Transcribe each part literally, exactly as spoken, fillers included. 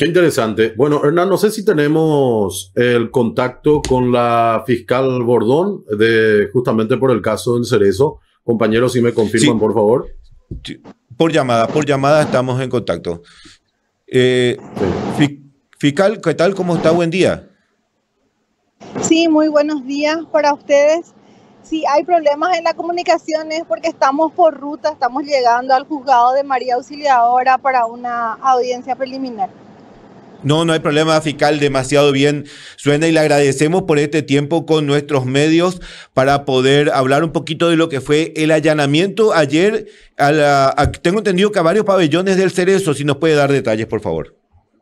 Qué interesante. Bueno, Hernán, no sé si tenemos el contacto con la fiscal Bordón, de, justamente por el caso del Cerezo. Compañeros, si me confirman, Sí, por favor. sí, por llamada, por llamada estamos en contacto. Eh, Sí. fi- Fiscal, ¿qué tal? ¿Cómo está? Buen día. Sí, muy buenos días para ustedes. Si hay problemas en la comunicación es porque estamos por ruta, estamos llegando al juzgado de María Auxiliadora para una audiencia preliminar. No, no hay problema, fiscal, demasiado bien suena y le agradecemos por este tiempo con nuestros medios para poder hablar un poquito de lo que fue el allanamiento ayer. A la, a- tengo entendido que a varios pabellones del Cerezo, si nos puede dar detalles, por favor.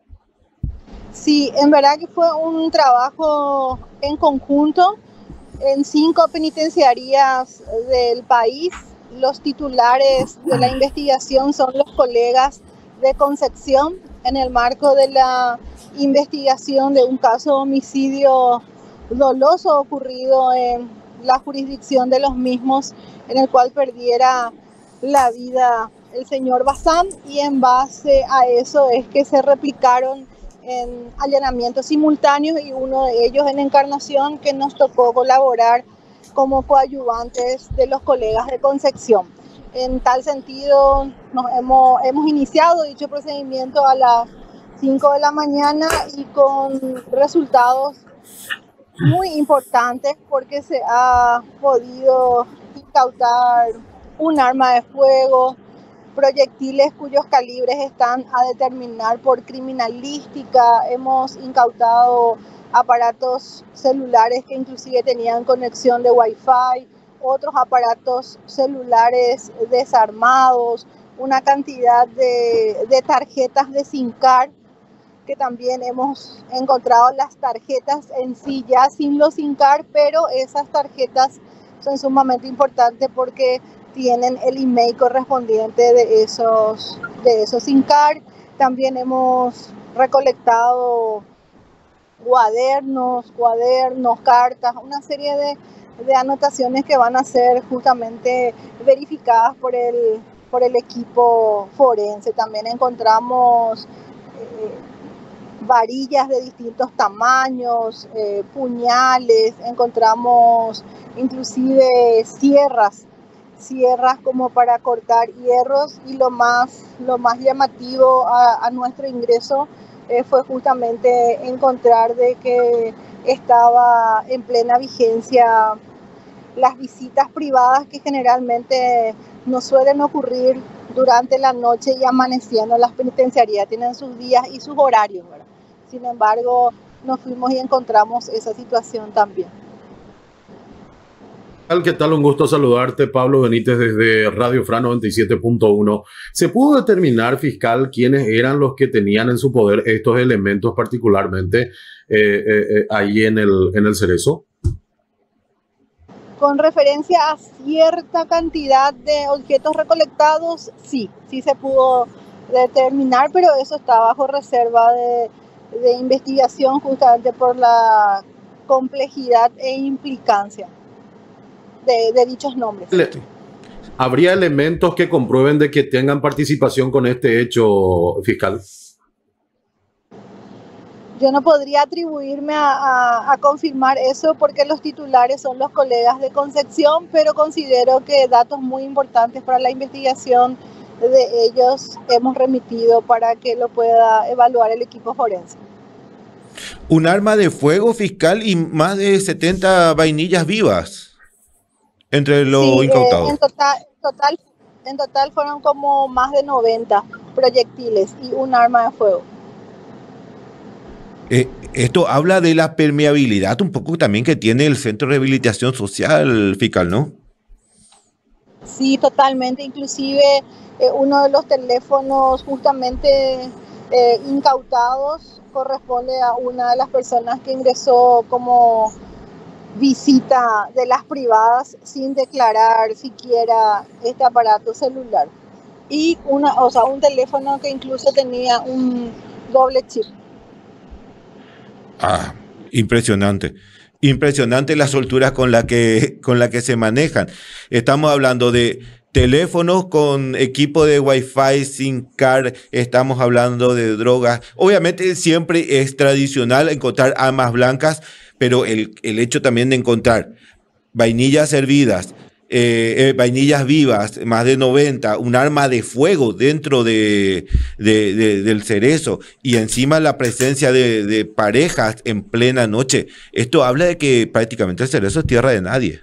Sí, en verdad que fue un trabajo en conjunto en cinco penitenciarías del país. Los titulares de la investigación son los colegas de Concepción en el marco de la investigación de un caso de homicidio doloso ocurrido en la jurisdicción de los mismos, en el cual perdiera la vida el señor Bazán, y en base a eso es que se replicaron en allanamientos simultáneos y uno de ellos en Encarnación, que nos tocó colaborar como coadyuvantes de los colegas de Concepción. En tal sentido, nos hemos, hemos iniciado dicho procedimiento a las cinco de la mañana y con resultados muy importantes, porque se ha podido incautar un arma de fuego, proyectiles cuyos calibres están a determinar por criminalística. Hemos incautado aparatos celulares que inclusive tenían conexión de Wi-Fi, otros aparatos celulares desarmados, una cantidad de, de tarjetas de SIM card, que también hemos encontrado las tarjetas en sí ya sin los SIM card, pero esas tarjetas son sumamente importantes porque tienen el email correspondiente de esos, de esos SIM card. También hemos recolectado cuadernos, cuadernos, cartas, una serie de, de anotaciones que van a ser justamente verificadas por el, por el equipo forense. También encontramos eh, varillas de distintos tamaños, eh, puñales, encontramos inclusive sierras, sierras como para cortar hierros, y lo más, lo más llamativo a, a nuestro ingreso eh, fue justamente encontrar de que estaba en plena vigencia las visitas privadas que generalmente no suelen ocurrir durante la noche y amaneciendo. Las penitenciarías tienen sus días y sus horarios, ¿verdad? Sin embargo, nos fuimos y encontramos esa situación también. ¿Qué tal? Un gusto saludarte, Pablo Benítez, desde Radio Fra noventa y siete punto uno. ¿Se pudo determinar, fiscal, quiénes eran los que tenían en su poder estos elementos, particularmente eh, eh, eh, ahí en el, en el Cerezo? Con referencia a cierta cantidad de objetos recolectados, sí, sí se pudo determinar, pero eso está bajo reserva de, de investigación, justamente por la complejidad e implicancia de, de dichos nombres. ¿Habría elementos que comprueben de que tengan participación con este hecho, fiscal? Yo no podría atribuirme a, a, a confirmar eso porque los titulares son los colegas de Concepción, pero considero que datos muy importantes para la investigación de ellos hemos remitido para que lo pueda evaluar el equipo forense. Un arma de fuego, fiscal, y más de setenta vainillas vivas entre lo Sí, incautado. Eh, en, total, total, en total fueron como más de noventa proyectiles y un arma de fuego. Eh, esto habla de la permeabilidad un poco también que tiene el Centro de Rehabilitación Social, fiscal, ¿no? Sí, totalmente. Inclusive eh, uno de los teléfonos justamente eh, incautados corresponde a una de las personas que ingresó como visita de las privadas sin declarar siquiera este aparato celular. Y una, o sea, un teléfono que incluso tenía un doble chip. Ah, impresionante. Impresionante la soltura con la que, con la que se manejan. Estamos hablando de teléfonos con equipo de Wi-Fi, SIM card, estamos hablando de drogas. Obviamente siempre es tradicional encontrar armas blancas, pero el, el hecho también de encontrar vainillas hervidas, eh, eh, vainillas vivas, más de noventa, un arma de fuego dentro de, de, de, del cerezo y encima la presencia de, de parejas en plena noche. Esto habla de que prácticamente el cerezo es tierra de nadie.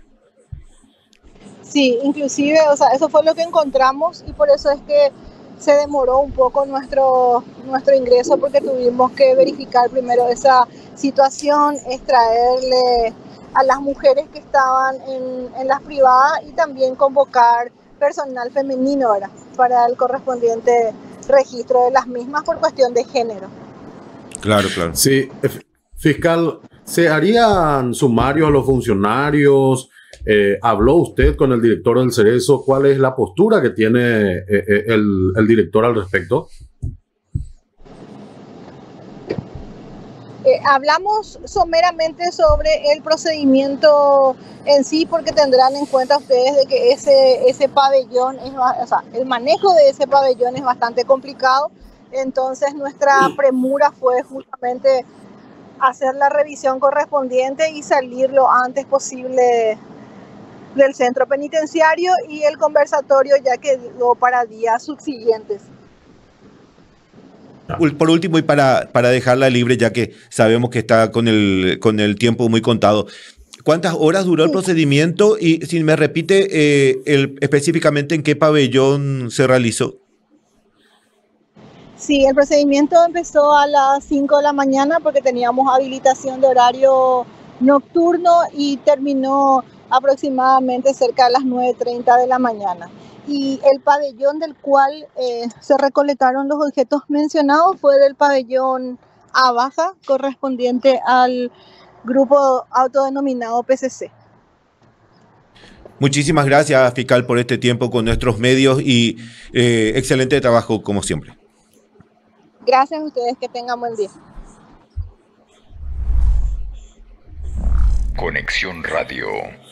Sí, inclusive, o sea, eso fue lo que encontramos y por eso es que se demoró un poco nuestro, nuestro ingreso, porque tuvimos que verificar primero esa situación, extraerle a las mujeres que estaban en, en las privadas y también convocar personal femenino, ¿verdad?, para el correspondiente registro de las mismas por cuestión de género. Claro, claro. Sí, fiscal, ¿se harían sumarios a los funcionarios? Eh, ¿Habló usted con el director del Cerezo? ¿Cuál es la postura que tiene eh, eh, el, el director al respecto? Eh, hablamos someramente sobre el procedimiento en sí, porque tendrán en cuenta ustedes de que ese, ese pabellón, es, o sea, el manejo de ese pabellón es bastante complicado. Entonces nuestra premura fue justamente hacer la revisión correspondiente y salir lo antes posible del centro penitenciario, y el conversatorio ya quedó para días subsiguientes. Por último, y para, para dejarla libre, ya que sabemos que está con el, con el tiempo muy contado, ¿cuántas horas duró el procedimiento? Y si me repite eh, el, específicamente en qué pabellón se realizó. Sí, el procedimiento empezó a las cinco de la mañana porque teníamos habilitación de horario nocturno y terminó aproximadamente cerca de las nueve treinta de la mañana. Y el pabellón del cual eh, se recolectaron los objetos mencionados fue del pabellón A baja, correspondiente al grupo autodenominado P C C. Muchísimas gracias, fiscal, por este tiempo con nuestros medios y eh, excelente trabajo como siempre. Gracias a ustedes, que tengan buen día. Conexión Radio.